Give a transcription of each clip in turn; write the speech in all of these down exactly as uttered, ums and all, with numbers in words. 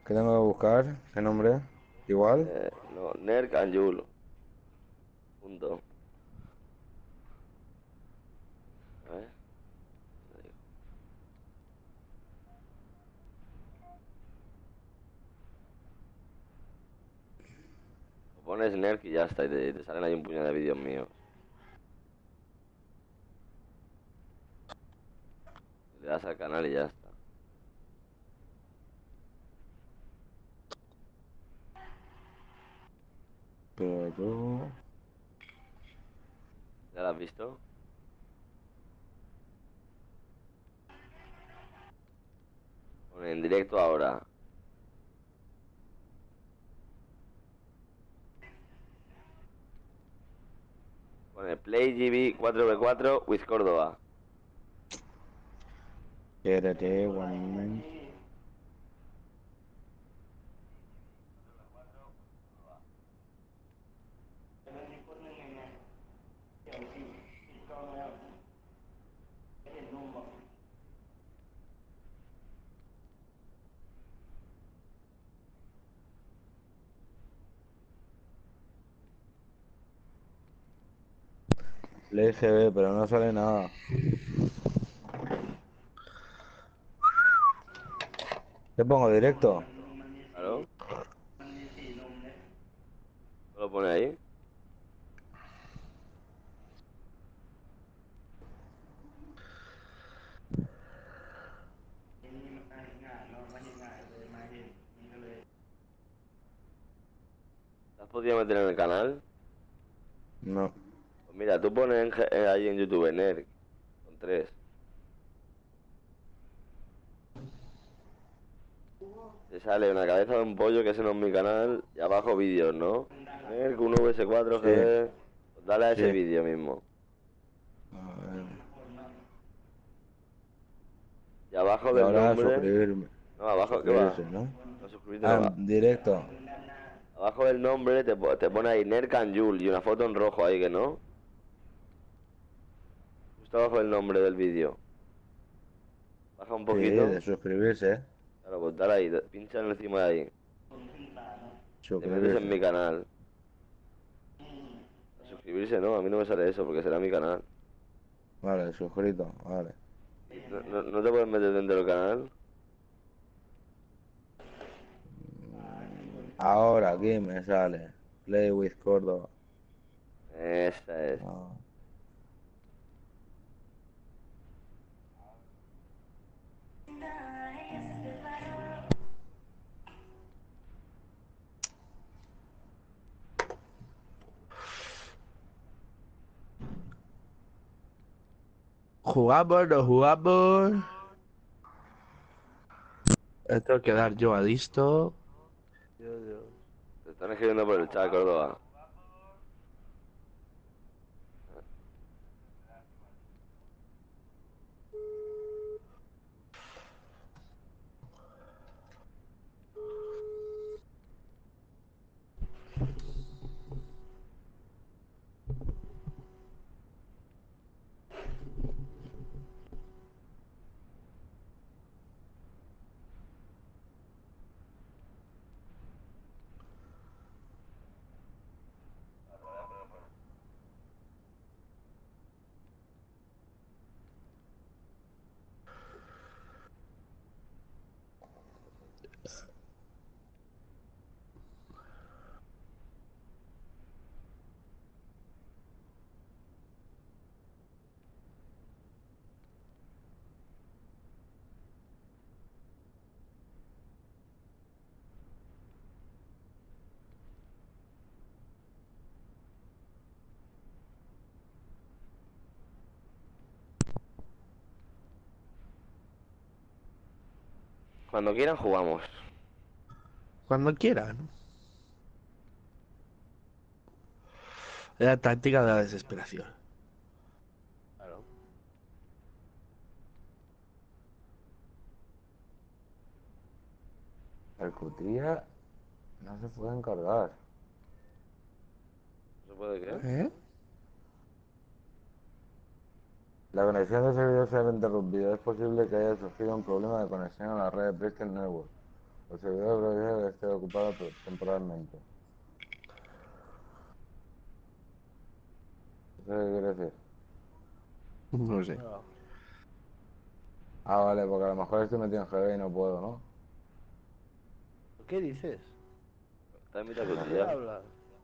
¿Qué tengo que buscar? ¿Qué nombre? ¿Igual? Eh, no, Nerk and Yul. Punto. A ver, te digo. Lo pones Nerk y ya está. Y te, te salen ahí un puñado de vídeos míos. Le das al canal y ya está. Pero tú... ¿Ya lo has visto? Pone en directo ahora. Pone Play G B cuatro v cuatro with Córdoba. Quédate, one moment. Play G B, pero no sale nada. ¿Te pongo directo? Claro. Lo pone ahí. ¿Te has podido meter en el canal? No. Pues mira, tú pones en G- eh, ahí en YouTube Nerk. Con tres. Te sale una cabeza de un pollo, que ese no es mi canal, y abajo vídeos, ¿no? Nerc uno V S cuatro Sí, G B. Pues dale a ese sí. vídeo mismo. A ver. Y abajo Y del ahora nombre. suscribirme. No, abajo, ¿qué va? Suscribirse, ¿no? No, suscribirte Ah, no va. en directo. Abajo del nombre te, po- te pone ahí Nerc and Yul y una foto en rojo ahí, que no. Justo abajo del nombre del vídeo. Baja un Sí, de poquito. suscribirse. Claro, pues dale ahí, pincha encima de ahí. Y te metes en Suscribirse. mi canal. A suscribirse no, a mí no me sale eso porque será mi canal. Vale, suscrito, vale. ¿Y no, no, no te puedes meter dentro del canal? Ahora aquí me sale. Play with Córdoba. Esa es. Ah. Jugamos, no jugamos. Esto que dar yo a listo. Dios, Dios. Te están escribiendo por el chat, Córdoba. Cuando quieran jugamos. Cuando quieran. Es la táctica de la desesperación. Claro. El cutilla no se puede encargar. ¿No se puede qué? ¿Eh? La conexión de servidor se ha interrumpido. Es posible que haya surgido un problema de conexión a la red de Bristol Network. El servidor provincial que esté ocupado te- temporalmente. ¿Eso qué quiere decir? No sé. No. Ah, vale, porque a lo mejor estoy metido en G B y no puedo, ¿no? ¿Qué dices? Te invitado a No ¿Qué sé. cotillear. hablas?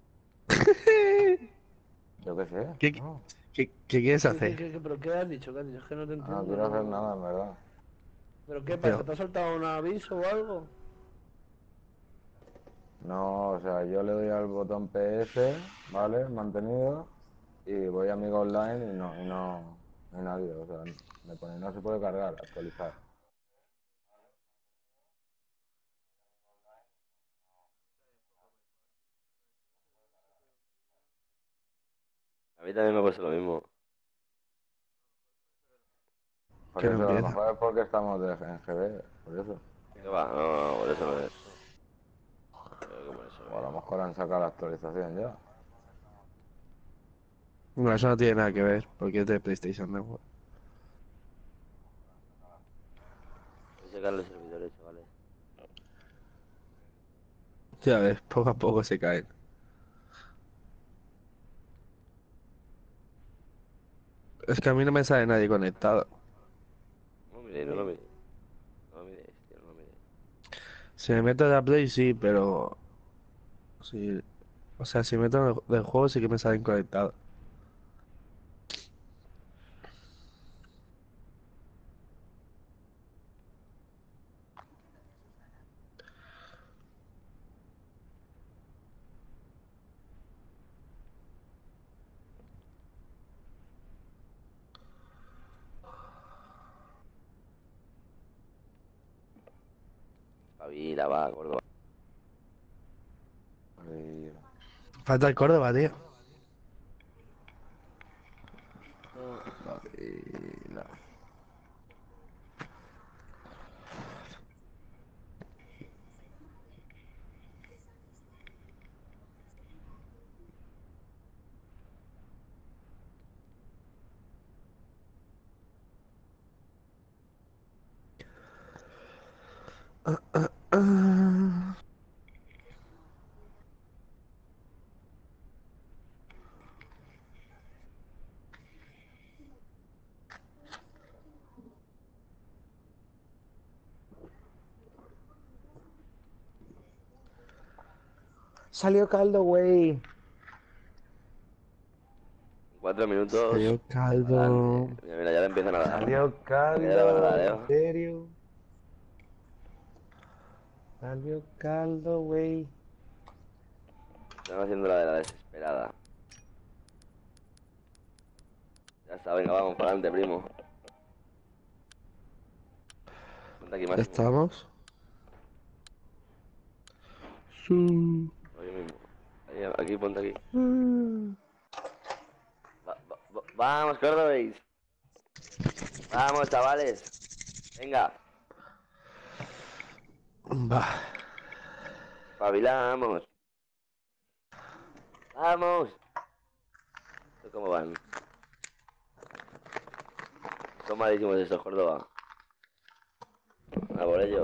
Yo qué sé. ¿Qué, No. qué, qué quieres ¿Qué, qué, hacer? qué, qué- pero qué has dicho? ¿Qué has dicho? Es que no te Ah, no entiendo, quiero hacer no. nada, en verdad. ¿Pero qué pasa? Pero, ¿Te ha saltado un aviso o algo? No, o sea, yo le doy al botón P S, ¿vale? Mantenido. Y voy a amigo online y no, y no, no hay nadie. O sea, me pone no se puede cargar, actualizar. A mí también me pasa lo mismo. Por que no eso, a lo empieza. mejor es porque estamos de, en G B, por eso. ¿Qué va? No, no, por eso no es. Creo que por eso O a lo es. mejor han sacado la actualización ya. Bueno, eso no tiene nada que ver, porque es de PlayStation Network. Voy a sacar los servidores, chavales. Ya ves, poco a poco se caen. Es que a mí no me sale nadie conectado. No lo miréis, no lo miréis. No lo miréis, tío, no lo miréis. Si me meto en la Play, sí, pero... Sí, o sea, si me meto en el, del juego, sí que me salen conectados. Pavila, va, gordo. Y- Falta el Córdoba, tío. No. y la- Ah, Salió caldo, güey. Cuatro minutos. salió caldo. Adelante. Mira, mira, ya le empiezan a dar. Salió Mira, ya le van a dar, caldo, en ¿eh? serio. Salió caldo, güey. Están haciendo la de la desesperada. Ya está, venga, vamos, para adelante, primo. Ponte aquí, ¿Ya Máximo. estamos? Sí. Ahí mismo. Ahí, aquí, ponte aquí. Mm. Va- va- va- vamos, Cordobéis. Vamos, chavales. Venga, Va. espabilamos. Vamos. ¿Esto ¿Cómo van? Son malísimos estos, Córdoba. A por ellos.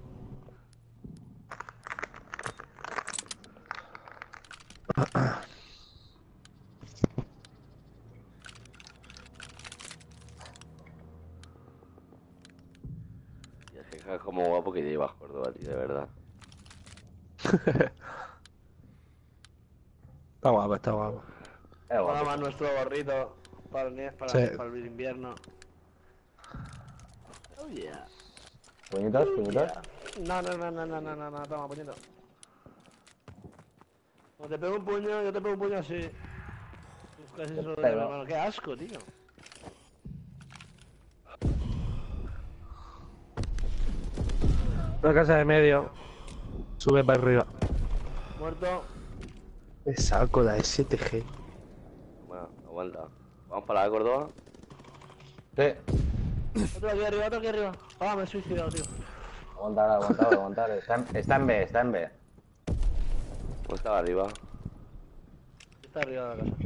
Y es que ja, como guapo que llevas, Córdoba, tío, de verdad. Está guapo, está guapo. Eh, Mola guapo. más nuestro gorrito para el, nie- para, Sí. para el invierno. Oh yeah. ¿Puñitas, Oh, puñitas? yeah. No, no, no, no, no, no, no, no, toma, puñito. Cuando te pego un puño, yo te pego un puño así. Uf, casi se lo doy a mi Pero- hermano. Qué asco, tío. Una casa de medio. Sube para arriba. Muerto. Me saco la S T G. Bueno, aguanta. Vamos para la Córdoba. Sí. Otro aquí arriba, otro aquí arriba. Ah, me he suicidado, tío. Aguantar, aguantar, aguantar. Está en, está en B, está en B. ¿Cómo estaba arriba? Está arriba de la casa.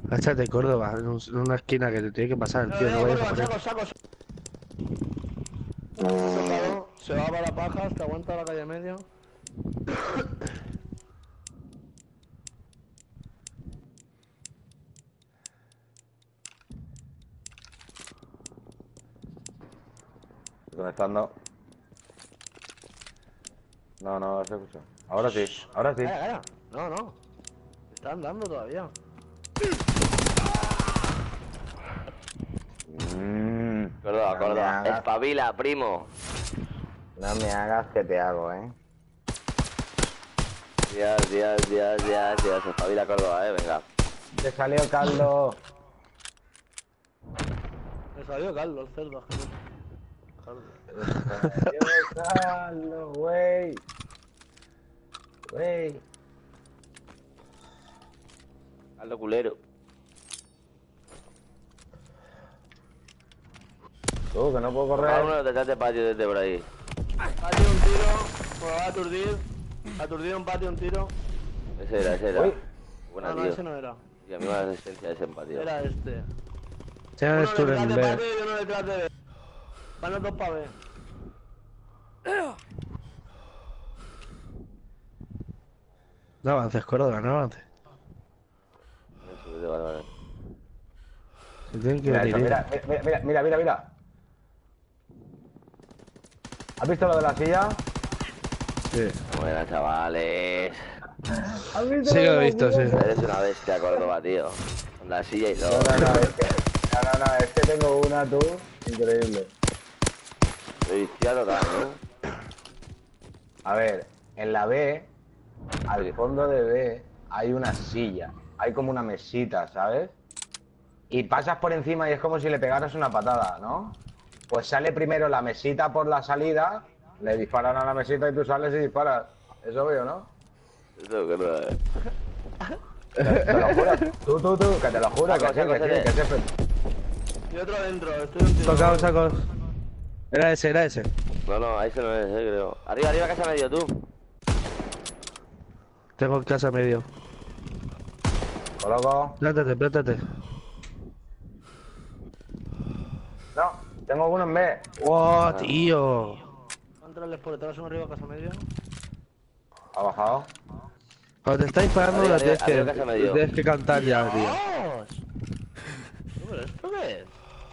Échate Córdoba, en, un- en una esquina que te tiene que pasar el No, tío, no no, vayas a Córdoba, morir. saco, saco. Tocado, se va para la paja, te aguanta la calle medio. Conectando. No, no se escucha. Ahora sí, ahora sí. Calla, calla. No, no. Está andando todavía. Mm, Córdoba, no me Córdoba. hagas, Espabila, primo. no me hagas que te hago, ¿eh? Dios, Dios, Dios, Dios, Dios. Espabila, Córdoba, eh, venga. Te salió Carlos. Me salió Carlos, cerdo. Carlos. Te salió Carlos, güey. Güey. Hazlo culero. Tú, que no puedo Corre correr. uno detrás de patio desde por ahí. Patio un tiro. Me va a aturdir. Aturdido en patio un tiro. Ese era, ese era. Uy. Buena, No, no, tío. ese no era. Y a mí me da resistencia ese empatía. Era este. Tienes Uno tú detrás en de B. patio y uno detrás de B. Van los dos para B. No avances, Córdoba, no avances. Vale, vale. Se tienen que Mira, ir. eso, mira, mira, mira, mira, mira, mira. ¿Has visto lo de la silla? Sí. Buena, chavales. ¿Has visto Sí que lo he de la visto, sí. silla? Eres una bestia, Córdoba, tío. Con la silla y No, todo. no, no, es que, no, no, no, es que tengo una, tú, increíble. Estoy viciado total, ¿no? A ver, en la B, al fondo de B, hay una silla. Hay como una mesita, ¿sabes? Y pasas por encima y es como si le pegaras una patada, ¿no? Pues sale primero la mesita por la salida, le disparan a la mesita y tú sales y disparas. Es obvio, ¿no? Eso que no es. Te, te lo juro. Tú, tú, tú, que te lo juro, Saco, que sí, saco, que sí, saco. que sí. Y otro dentro, estoy un tiro. Tocado, saco. Era ese, era ese. No, no, ahí se no es, eh, creo. Arriba, arriba, casa medio, tú. Tengo casa medio. Coloco. Plántate, plántate. No, tengo uno en B. ¡Oh, tío! Van a entrarles por detrás, uno arriba, casa medio. Ha bajado. Cuando te está disparando, Arriba, la tienes arriba, que, arriba, casa medio. tienes que cantar ya, tío. ¡Dios! ¿Pero esto qué es?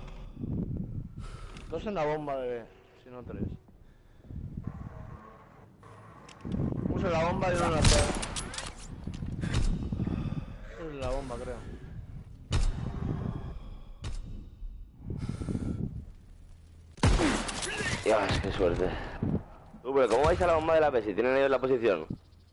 Dos en la bomba de B, si no tres. Uno en la bomba y uno en la C. Uno en la bomba, creo. Dios, qué suerte. Tú, pero ¿cómo vais a la bomba de la P? Si tienen ellos la posición.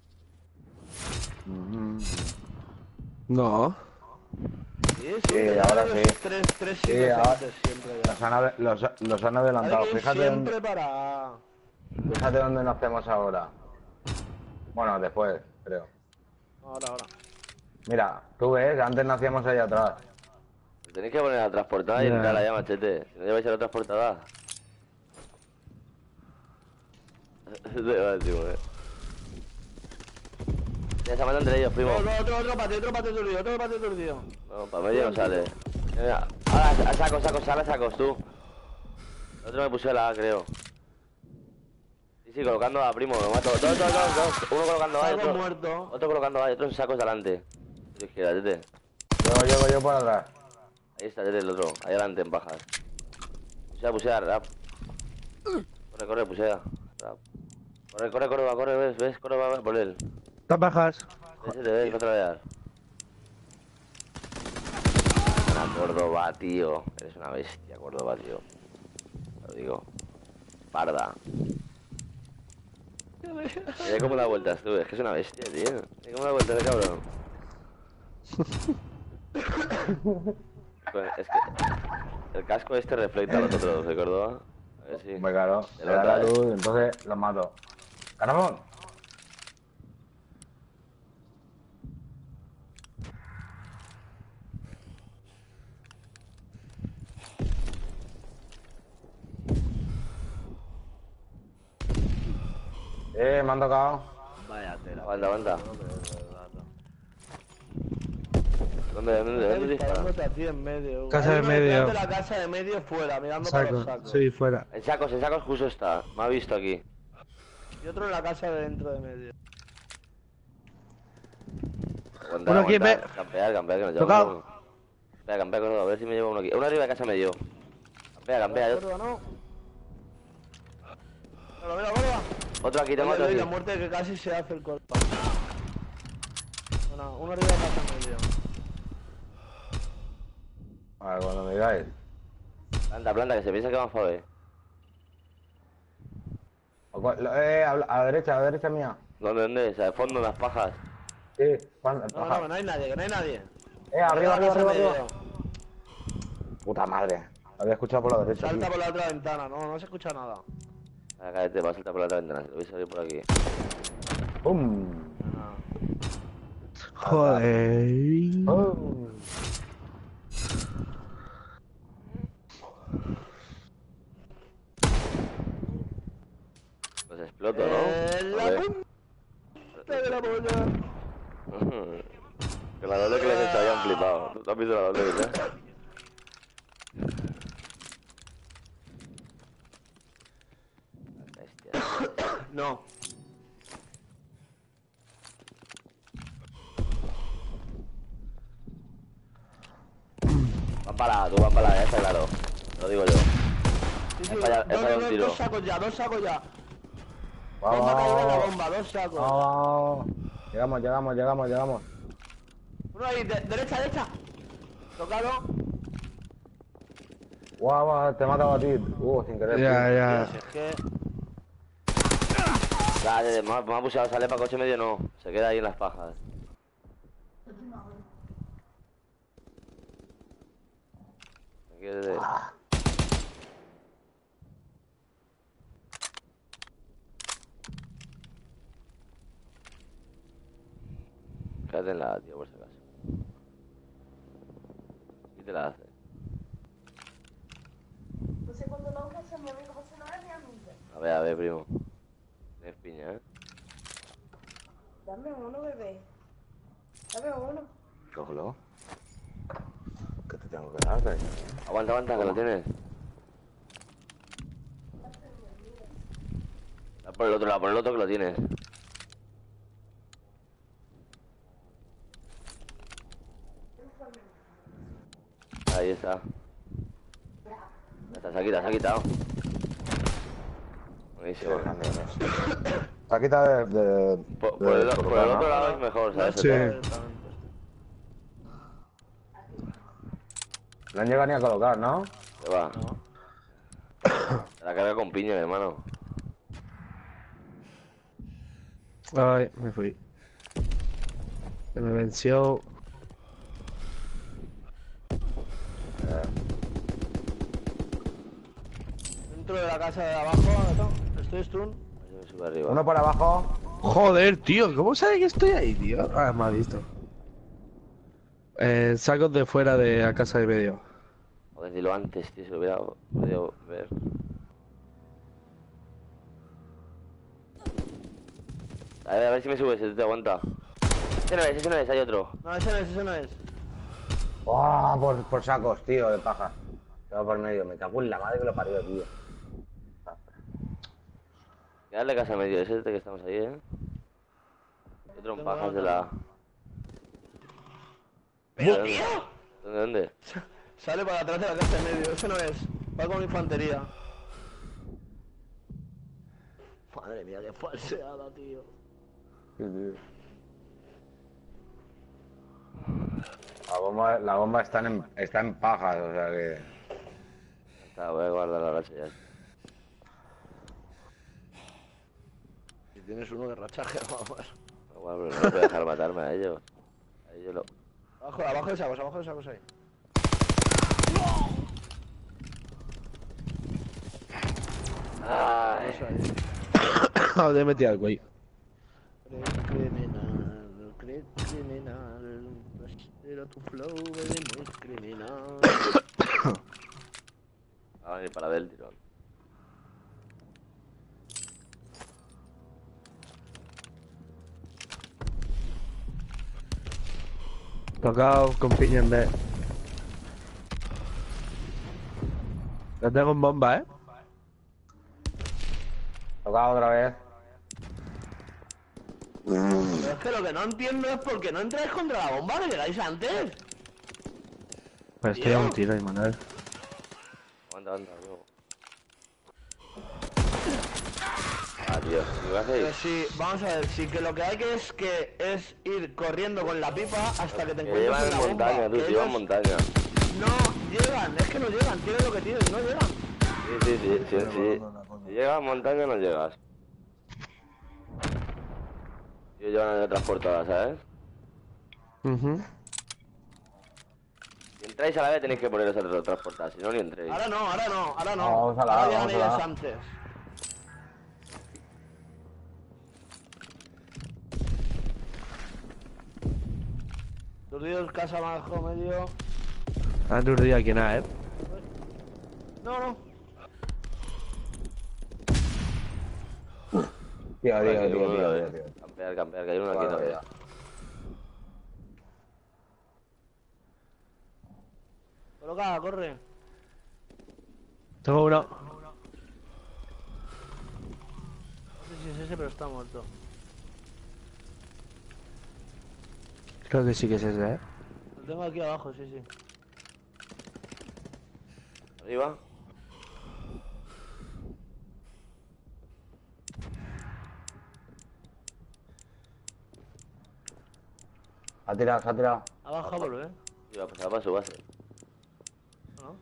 No. Sí, sí, Sí, que ahora los sí. Tres, tres Sí, inocentes ahora- siempre ya. Los han, ade- los, los han adelantado. Hay que ir Fíjate dónde, siempre para... fíjate dónde nos hacemos ahora. Bueno, después, creo. Ahora, ahora. Mira, tú ves, antes nacíamos ahí atrás. Tenéis que poner la transportada y Ya. entrar allá, machete. Si no lleváis a la transportada. Te va a decir, eh. Ya se matan entre ellos, primo. Otro, otro, otro patio, otro patio turdido, otro patio turdido. No, para medio no sale. Mira, ahora a saco, saco, sale sacos tú. El otro me puse la A, creo. Sí, sí, colocando A, primo, lo mato. Dos, dos, dos, dos. Uno colocando A y Saco otro. muerto. Otro colocando A y otro en sacos delante. De izquierda, tete. Yo llego yo por atrás. Ahí está, tete, el otro. Ahí adelante, en bajas. Pusea, pusea, rap. Corre, corre, pusea. Rap. Corre, corre, corre, va, corre, ves, ves, corre, va, va, por él. Estás bajas. Ese te ves, contra veas. Una Córdoba, tío. Eres una bestia, Córdoba, tío. Te lo digo. Parda. Mira cómo da vueltas tú, es que es una bestia, tío. Mira cómo da vueltas el cabrón. Pues es que el casco este refleja a los otros, ¿de Córdoba? A ver si. Hombre, claro, Se le da nota, la eh. luz y entonces los mato. ¡Caramón! Eh, me han tocado. Vaya tela. Aguanta, aguanta. ¿Dónde, dónde, Estoy dónde dispara? disparándote a ti en medio. Casa Hay de uno medio. detrás de la casa de medio fuera, mirando para los Saco. sacos. Sí, fuera. En sacos, en sacos justo está. Me ha visto aquí. Y otro en la casa de dentro de medio. Aguantar, Uno aquí, aguantar. ve. Campear, campear, que nos Tocado. llevamos uno. Espera, campea, corro, a ver si me llevo uno aquí. Uno arriba de casa medio. Campea, ¿De campea. Yo... acuerdo, no? Mira, mira, mira. Otro aquí, tengo Oye, otro Luis, aquí. la muerte que casi se hace el corto. Bueno, uno arriba de la casa en medio. A ver, cuando me digáis. Planta, planta, que se piensa que vamos a ver. O cua- lo- Eh, a, la- a la derecha, a la derecha mía. ¿Dónde, dónde? O sea, de fondo, en las pajas. Sí, Juan, No, no, que no hay nadie, que no hay nadie. Eh, arriba, de la arriba, casa arriba, en arriba. medio. Puta madre. Lo había escuchado por la derecha. Salta tío. por la otra ventana, no, no se escucha nada. Acá, cállate, va a saltar por la otra ventana. Lo voy a salir por aquí. ¡Pum! Ah. Joder. ¡Pum! Pues exploto, ¿no? Eh, la A ver. punta de la polla. Que la doble que les he hecho habían flipado. ¿Tú has visto la doble que les Bestia. No. Van para la, tú vas para la, ya está claro. Lo digo yo. Sí, sí, He fallado- he dos, fallado un dos, tiro. dos sacos ya, dos sacos ya. Vamos, Bomba caída en la vamos, bomba, dos sacos. vamos. Llegamos, llegamos, llegamos, llegamos. Uno ahí, de- derecha, derecha. Tocado. Guau, guau, te he matado a ti. Uh, sin querer. Ya, tío. ya. Si es que... Ya, ya, ya, me ha me ha pulsado, sale para coche medio, no. Se queda ahí en las pajas. Aquí es de- Quédate en la, tío, por si acaso. Y te la hace. No sé cuándo lo hagas a mi amigo, pues no es mi amiga. A ver, a ver, primo. Tienes piña, ¿eh? Dame uno, bebé. Dame uno. Cógelo. ¿Qué te tengo que dar, cariño? Aguanta, aguanta, que lo tienes. Da por el otro lado, por el otro que lo tienes. Ahí está. Ya está, se ha quitado, se ha quitado. Buenísimo. Se ha quitado de... de, Por, por de el, por colocar, el ¿no? otro lado es mejor, ¿sabes? Sí. No han llegado ni a colocar, ¿no? Se va. Se la carga con piña, hermano. Ay, me fui. Se me venció. Dentro de la casa de abajo, ¿no? Estoy stun. Yo me subo arriba. Uno por abajo. Joder, tío, ¿cómo sabe que estoy ahí, tío? Ah, me ha visto. Eh, sacos de fuera de la casa de medio. Joder, dilo antes, tío, si lo hubiera podido ver. A ver, a ver si me subes, si tú te aguanta. Ese no es, ese no es, hay otro. No, ese no es, ese no es. ¡Oh! Por, por sacos, tío, de paja. Se va por medio. Me cago en la madre que lo parió, tío. Quedarle casa medio, ese es este que estamos ahí, eh. Y otro en pajas de la... ¡Pero, ¿Dónde? tío! ¿Dónde, dónde? Sale para atrás de la casa de medio, ese no es. Va con infantería. Madre mía, qué falseada, tío. Sí, tío. La bomba, la bomba está en, está en pajas, o sea que... Está, voy a guardar la racha ya. Si tienes uno de rachaje, vamos. Igual, pero no voy a dejar matarme a ellos. A ellos lo... Abajo, abajo de sacos, abajo de sacos ahí. Ay, Eso ahí. Joder, metí al güey. Criminal, cri- criminal. Pero tu flow es muy criminal. va a venir para ver el tirón. Tocado con piña en B. No tengo en bomba, ¿eh? Tocado otra vez. Pero es que lo que no entiendo es por qué no entráis contra la bomba que llegáis antes. Pues estoy a un tiro, Manuel. Aguanta, aguanta, luego. Ah, tío, ¿qué hacéis? Pero sí, vamos a ver, sí que lo que hay que es que es ir corriendo con la pipa hasta que te Que encuentres llevan en en la bomba. montaña, tú, que si llevan ellos montaña. no llegan, es que no llegan, tienen lo que tienen, no llegan. Sí, sí, sí, sí, sí. Si llegas a montaña no llegas. Ellos llevan en transportada, ¿sabes? Mhm. Si entráis a la vez tenéis que poneros a transportar, si no ni entréis. Ahora no, ahora no, ahora no. No, vamos a la A, ahora llegan vamos a la ellos A. antes. Turdidos, casa abajo, medio. Aturdí aquí nada, ¿eh? No, no. Tío, Aquí, tío, tío, uno, tío, eh. tío, tío. Campear, campear, que hay uno aquí Bueno, todavía. ya. Coloca, corre. Tengo uno. No sé si es ese, pero está muerto. Creo que sí que es ese, ¿eh? Lo tengo aquí abajo, sí, sí. Arriba. Ha tirado, se ha tirado. Abajo vuelve, ¿eh? Y va a pasar para su base. ¿No?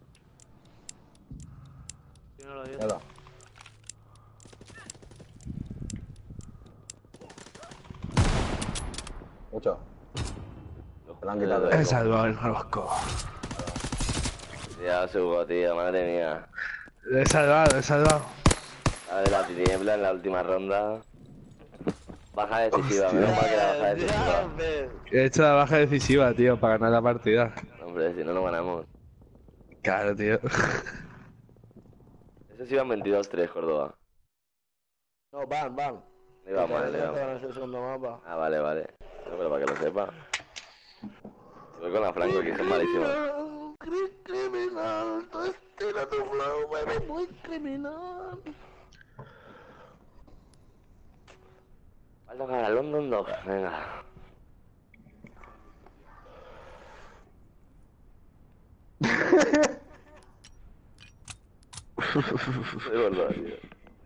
Si no lo digo. Míralo. Mucho. Se lo han quitado. He salvado el Rosco. Ya subo, tío, madre mía. He salvado, he salvado. La de la tiniebla en la última ronda. Baja decisiva, menos mal que la baja Ya, decisiva. ves. He hecho la baja decisiva, tío, para ganar la partida. Hombre, si no, no ganamos. Claro, tío. Ese sí iban veintidós tres, Córdoba. No, van, van. Le iba Que mal, le ya iba se van a mal. hacer el segundo mapa. Ah, vale, vale. No, pero para que lo sepa. Voy con la Franco, que es malísimo. Cri- Criminal, tu estilo, tu flow, baby, muy criminal. Va a tocar a London Dog, venga. De verdad, tío.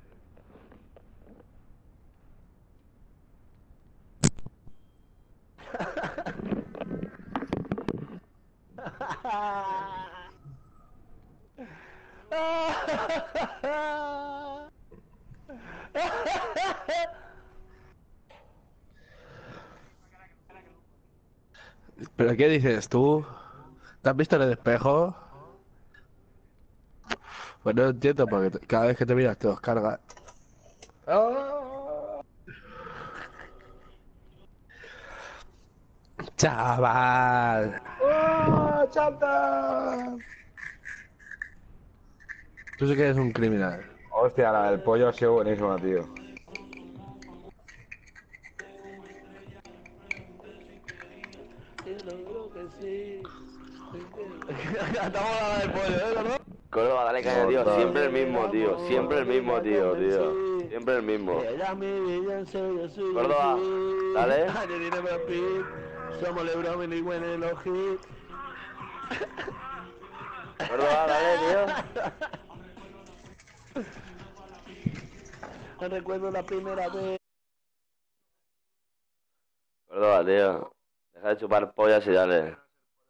¿Pero qué dices tú? ¿Te has visto en el espejo? Pues no entiendo, porque te- cada vez que te miras te los cargas. ¡Chaval! ¡Oh, chata! Tú sí que eres un criminal. Hostia, la del pollo ha sido buenísima, tío. Seguro que sí. Estamos hablando del pollo, ¿eh, no? Córdoba, dale caña, tío. Total. Siempre el mismo, tío. Siempre el mismo, tío, tío. Siempre el mismo. Ella mi vida, yo soy Córdoba, así. dale. Angelina Brad Pitt, somos LeBron y Gwen en los hits. Córdoba, dale, tío. Recuerdo la primera vez. Córdoba, tío. Deja de chupar pollas y dale.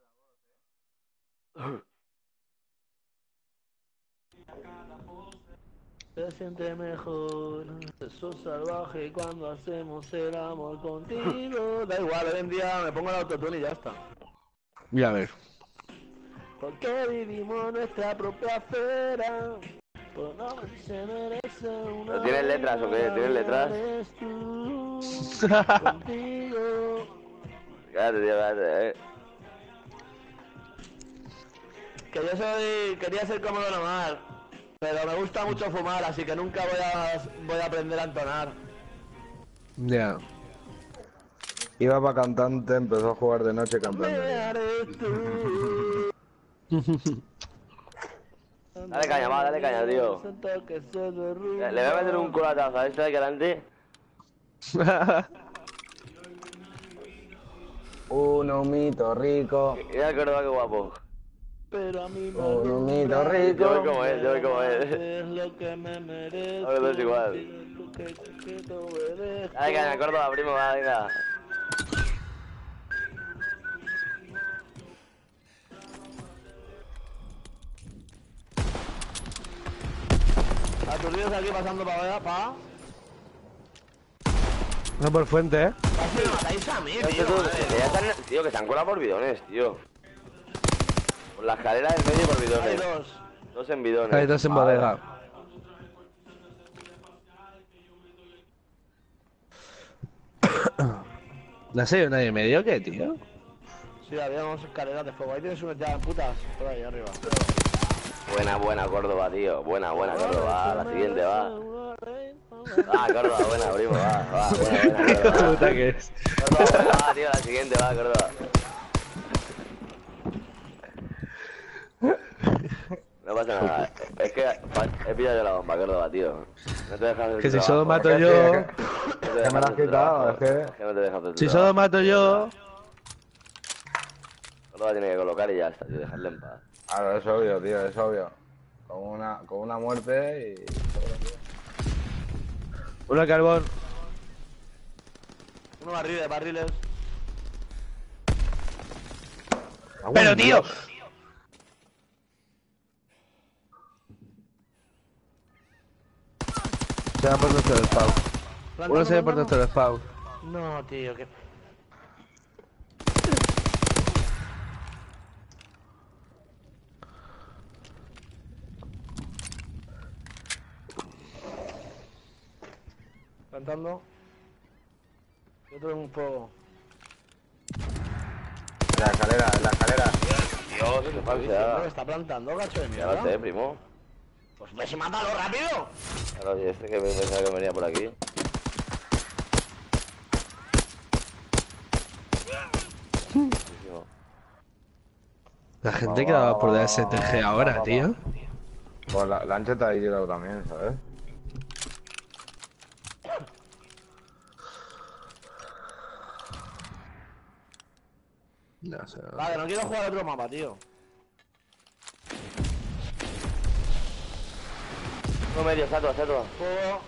Se siente mejor, eso salvaje cuando hacemos el amor contigo. Da igual, hoy en día me pongo el autotune y ya está. Mira, a ver. Porque vivimos nuestra propia esfera. Pero no se merece una. ¿Pero tienes letras o qué? ¿Tienes letras? eres tú, contigo. Cállate, tío, cállate, eh. Que yo soy. Quería ser como Don Omar. Pero me gusta mucho fumar, así que nunca voy a, voy a aprender a entonar. Ya. Iba para cantante, empezó a jugar de noche cantando. Me haré tú. Dale caña, va, dale caña, tío. Que se derrumba. Le, le voy a meter un culatazo a este de aquí adelante. Un humito rico. Mira el Córdoba, qué guapo. Pero a mí me Un humito Yo voy rico. como él, yo voy como él. es lo que me merezco. Ahora dos igual. Que, que, que te obedezco. Dale caña, Córdoba, primo, va, venga. Aturdidos aquí pasando para allá, pa. No por fuente, ¿eh? Casi me matáis a mí, Tío, tío. tú, madre que mía. ya están, tío, que se han colado por bidones, tío. Por la escalera del medio por Hay bidones. dos. Dos en bidones. Hay dos en Vale. bodega. ¿No ha salido nadie medio qué, tío? Sí, había unas escaleras de fuego. Ahí tienes unas ya putas. Por ahí arriba. Buena, buena, Córdoba, tío. Buena, buena, Córdoba. Va, la siguiente, va. Va, Córdoba, buena, primo, va. Va, buena, buena, Qué Córdoba. puta que es. Córdoba, buena, va, tío, la siguiente, va, Córdoba. No pasa nada. Es que he pillado yo la bomba, Córdoba, tío. No te dejas hacer Que tu si solo trabajo. mato Es que- yo. es No te que dejas me la has hacer tu quitado, trabajo. es que- Es que no te dejas hacer tu Si trabajo. solo mato yo. Córdoba tiene que colocar y ya está, tío, dejarle en paz. Claro, es obvio, tío, es obvio. Con una, con una muerte y... Una carbón. Uno barriles, barriles. Pero tío. Se va por nuestro spawn. Uno se va por nuestro spawn. No, tío, que. Cantando. Y otro en un fuego. En la escalera, en la escalera. Dios, qué ¿Qué falseada. está plantando, gacho de Ya mierda? lo sé, primo. Pues ves y mátalo rápido. Claro, y este que pensaba que venía por aquí. Buenísimo. La gente que daba por la S T G ahora, tío. Pues la, la ancheta ahí tirado también, ¿sabes? No sé. Vale, no quiero jugar otro mapa, tío. No medio, estatua, estatua. Fuego.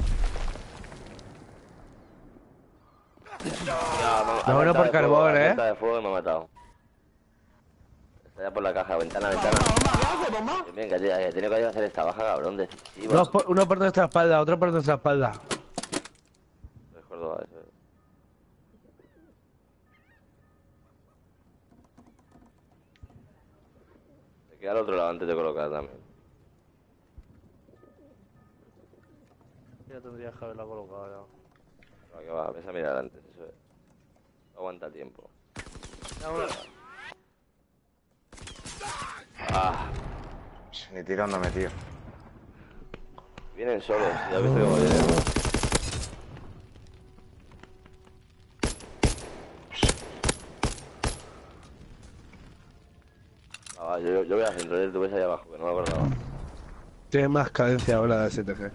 Ya, me- No, ha uno saltado por de carbón, fuego, ha ¿eh? saltado de fuego y me ha matado. Está ya por la caja, ventana, ventana. Bomba, bomba, ¿qué hace, bomba? Bien, bien, que he he tenido que hacer esta baja, cabrón, decisiva. Dos por- uno por nuestra espalda, otro por nuestra espalda. Es Córdoba, eso. Se queda al otro lado antes de colocar también. Ya tendrías que haberla colocado ya. Va, que va, ves a mirar antes, eso es. No aguanta el tiempo. Ah, Ni tirándome, tío. vienen solos, ya has visto cómo vienen. Ah, va, yo, yo voy a centro, tú ves ahí abajo, que no me acordaba. Tiene más cadencia ahora la S T G.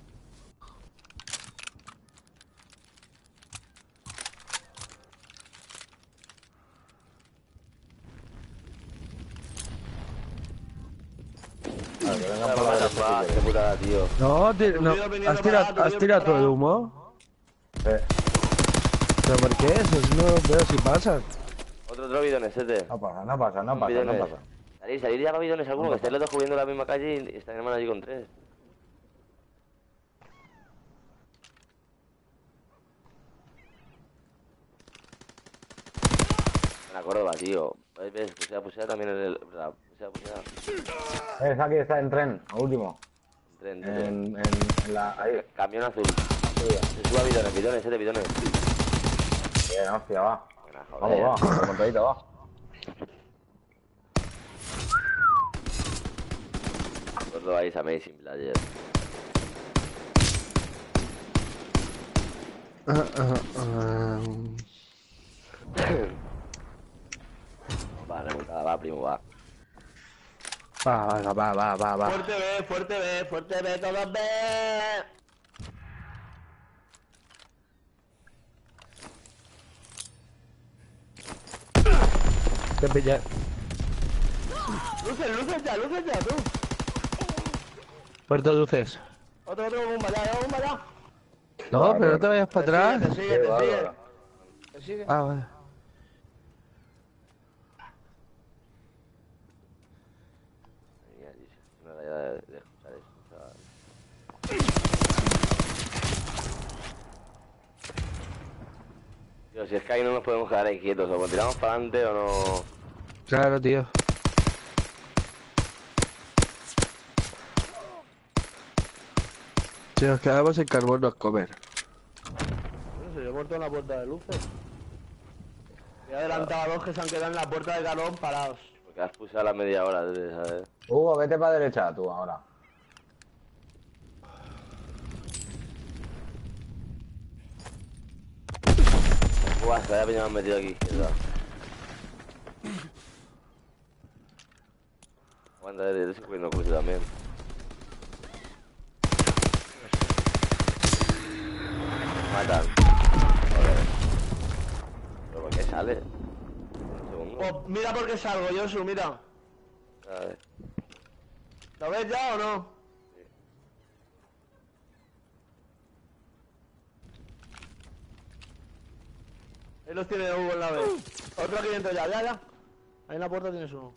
Vale, que vengan No, por la no, derecha si va, qué quieren. putada, tío. No, ti- no. Tuyo viniendo ¿Has para tirado, acá, tuyo has tirado todo el para humo? Sí. ¿Pero por qué? Eso no veo si pasa. Otro, otro bidones, este. No pasa, no pasa, no Un pasa, no bidones. pasa. Salir, salir ya para bidones alguno, No que pasa. estén los dos cubriendo la misma calle y están hermanos allí con tres. Buena Córdoba, tío. ¿Ves? ¿Ves? Pusea, pusea también en el... la- Pusea, pusea. Eh, aquí está en tren, a último. Tren, tren. En, en, en la... ahí. Camión azul. Se suba bidones, bidones, este bidones. Bien, hostia, va. Buena, joder. Vamos, va. Remontadita, va. Córdoba is amazing player. Ah, ah, ah. Va, remontada, va, primo, va. Va, va, va, va, va, va. Fuerte B, fuerte B, fuerte B, todos B. Te pillé. Luces, luces ya, luces ya, tú. Puerto Luces. Otro, otro, bomba ya, bomba ya. No, pero no te vayas para atrás. Te sigue, te Qué sigue. bárbaro. Te sigue. Ah, vale. Mira, tío, una rayada de, de escuchar eso, chaval. Tío, si es que ahí no nos podemos quedar ahí quietos, o tiramos para adelante o no. Claro, tío. Si nos quedamos en carbón nos comer. Bueno, se yo he muerto en la puerta de luces. He adelantado a dos que se han quedado en la puerta de Carón parados. Porque has pulsado la media hora, ¿sabes? Hugo, vete para derecha tú ahora. Buah, se había piñado metido aquí, izquierda. Aguanta, yo estoy cubriendo el cruce también. Matan. Joder. ¿Pero por qué sale? Un segundo. Oh, mira por qué salgo, Josu, mira. A ver. ¿Lo ves ya o no? Ahí los tiene Hugo en la B. Otro aquí dentro ya, ya, ya. Ahí en la puerta tienes uno.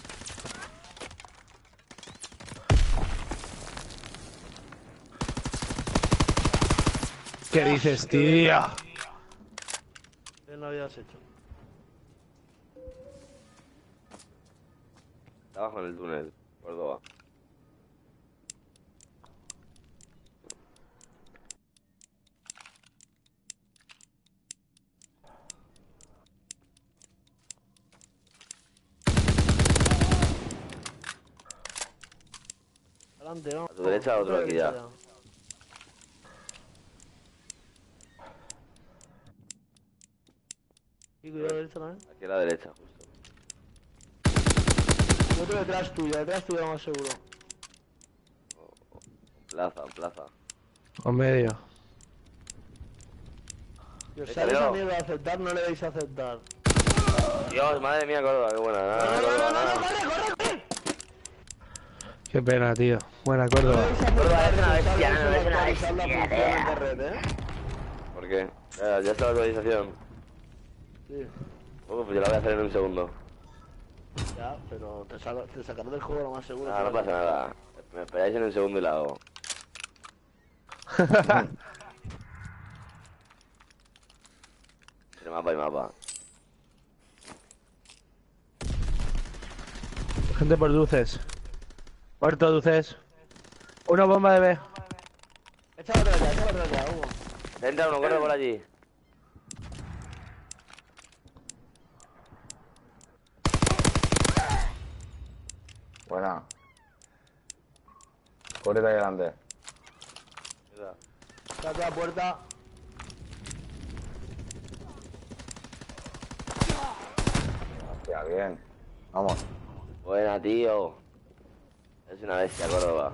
¿Qué dices, tío? ¿Qué no habías hecho? Está abajo en el túnel, Córdoba. Adelante, ¿no? A tu derecha, otro aquí ya. Y cuidado derecha también. Aquí a la derecha, justo. Y otro detrás tuyo, detrás tuyo más seguro. En plaza, en plaza. O medio. Si os Eh, sale esa Calero. mierda de aceptar, no le deis a aceptar. Dios, madre mía, Córdoba, qué buena. Nada, No, no, Córdoba, no, no, nada. no, corre, corre, corre. Qué pena, tío. Buena Córdoba. Córdoba es una bestia, Sale, no, sale es una actualizar la bestia, función tío. de red, ¿eh? ¿Por qué? Ya, ya está la actualización. Sí. Uf, pues yo la voy a hacer en un segundo. Ya, pero te, sal- te sacaré del juego lo más seguro. Ah, no pasa nada. Me esperáis en un segundo y la hago. Entre mapa y mapa. Gente por Luces. Puerto Luces. Una bomba de B. Échalo atrás ya, échalo atrás ya, Hugo. Entra uno, corre por allí. Buena. Córrete ahí delante. Mira. Está a la puerta. Hostia, bien. Vamos. Buena, tío. Es una bestia, Córdoba.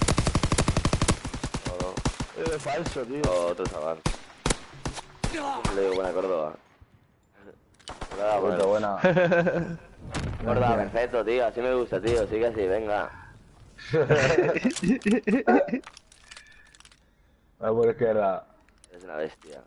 Todo. Es falso, tío. Otro chaval. Le digo buena Córdoba. Córdoba, Puta, buena. buena. Córdoba, perfecto, tío. Así me gusta, tío. Sigue así, venga. Va por izquierda. Es una bestia.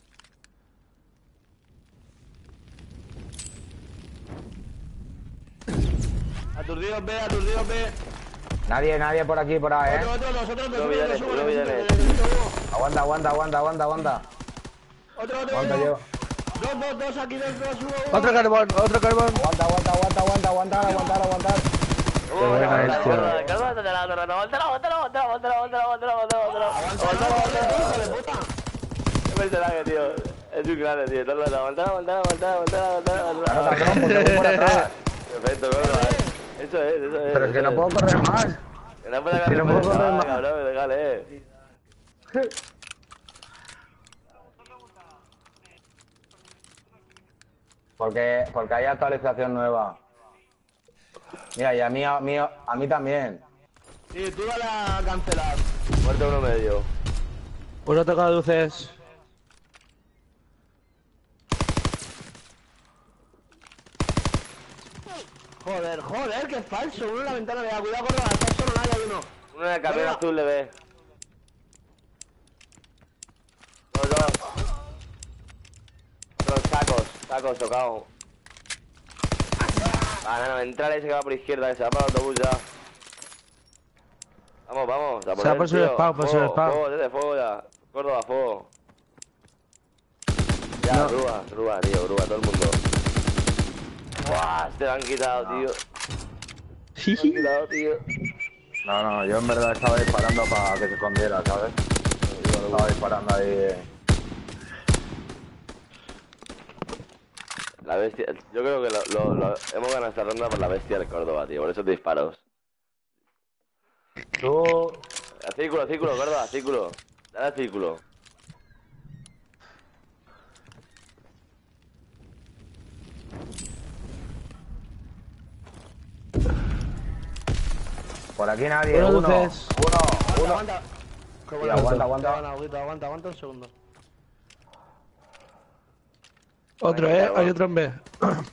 Aturdidos B, aturdidos B. Nadie, nadie por aquí, por ahí, Otro, eh. otro, dos, otros dos, Uno otros viene, dos, uno otros viene. dos, otros dos. Aguanta, aguanta, aguanta, aguanta, aguanta. Otro, otro, Aguanta, otro. llevo. Dos, dos, dos, aquí dos, dos, uno, uno. Otro carbón, otro carbón. Aguanta, aguanta, aguanta, aguanta, aguantar, aguantar, aguantar. Qué buena es, tío. Córdoba, te la otra, aguántala, aguántala, aguántala, aguántala, aguántala, aguántala, aguántala, aguántala, Hijo de puta. Qué personaje, tío. Es un grande, tío. Todo el rato, aguántala, aguántala, aguántala, aguántala, aguántala, Claro, aguántala. cabrón, porque voy por atrás. Perfecto, Córdoba. Eso es, eso es. Pero es que eso no puedo correr más. Que no puedo que correr no más, puedo correr más. cabrón, déjale, eh. Porque, porque hay actualización nueva. Mira, y a mí, a mí, a mí también. Sí, tú dale a cancelar. Muerte uno medio. Uno toca luces. Joder, joder, que falso. Uno en la ventana, vea, cuidado, Córdoba, está solo, no hay uno. Uno en el camión Venga. azul le ve. Dos, dos. Otros sacos, sacos tocados. Ah, no, no, entra ese que va por izquierda, que se va para el autobús ya. Vamos, vamos, a Se va por su tío. spawn, por su Fuego, spawn. fuego, desde fuego ya. Córdoba, fuego. Ya, No. grúa, grúa, tío, grúa, todo el mundo. Buah, te lo han quitado, tío. Te lo han quitado, tío. No, no, yo en verdad estaba disparando para que se escondiera, ¿sabes? Estaba disparando ahí. La bestia, yo creo que lo, lo, lo- hemos ganado esta ronda por la bestia del Córdoba, tío, por esos disparos. Tú. Al círculo, círculo, Córdoba, círculo. Dale al círculo. Por aquí nadie. Uno Uno. luces. Uno. Aguanta, Uno. aguanta. Qué Sí, bueno, aguanta, aguanta. Aguanta, aguanta, aguanta, aguanta un segundo. Otro, Venga, eh. cabrón. Hay otro en B.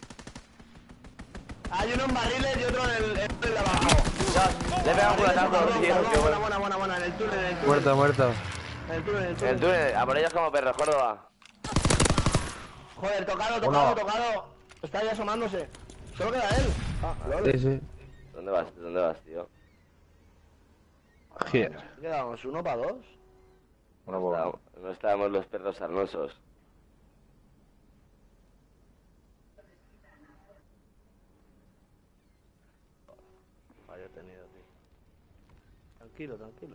Hay uno en barriles y otro en el, en el de abajo. Le he pegado un culatazo, Cabrón, tío, cabrón, qué buena, bueno. buena, buena, buena, en el túnel, en el túnel. Muerto, muerto. En el túnel, en el En túnel. el túnel, a por ellos como perros, Córdoba. Joder, tocado, tocado, Uno. tocado. Está ahí asomándose. Solo queda él. Ah, lol. Sí, sí. ¿Dónde vas? ¿Dónde vas, tío? Here. Quedamos uno para dos. Uno No por uno. estábamos, no estábamos los perros sarnosos. Vaya tenido, tío. Tranquilo, tranquilo.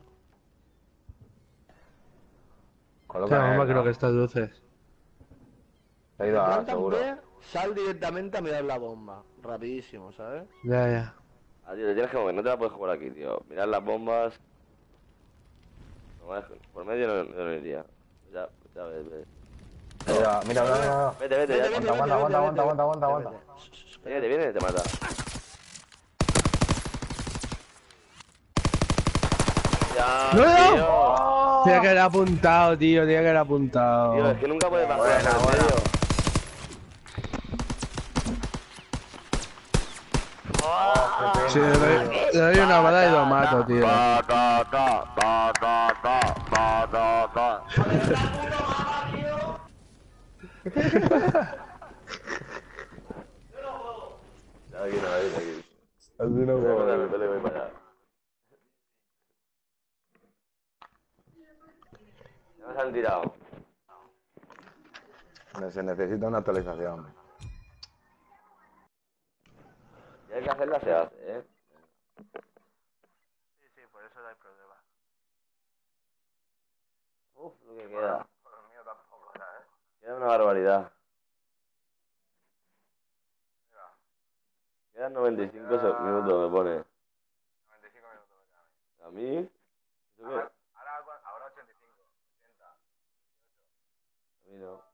Coloca Hostia, en mamá, él, creo ¿no? que estas luces. Se ha ido a Plantas seguro. B, sal directamente a mirar la bomba. Rapidísimo, ¿sabes? Ya, ya. Ah, tío, te tienes que mover, no te la puedes jugar aquí, tío. Mirad las bombas. No me dejes- por medio no, no, no iría. Ya, ya ves, ves. Mira, mira, mira, mira. Vete, vete, ya. vete. Aguanta, aguanta, aguanta, aguanta, aguanta, aguanta. Viene, te viene, te mata. Ya, ¡No! tío. Tenía que haber apuntado, tío. Tenía que haber apuntado. Tío, es que nunca puedes bajar Buena, en buena. medio. Sí, le doy, le doy una bala y lo mato, tío. Ta, ta, ta, ta, ta, ta, ta, ta, ta. Aquí no, aquí, aquí. Así no Vale, puedo. vale, vale, voy para allá. Ya nos han tirado. Se necesita una actualización. Y hay que hacerla, se hace, ¿eh? Sí, sí, por eso no hay problema. Uf, lo que queda. Queda una barbaridad. Quedan noventa y cinco se- minutos, me pone. noventa y cinco minutos me quedan. ¿A mí? ¿Eso qué? Ahora, ahora ochenta y cinco, ochenta. A mí no.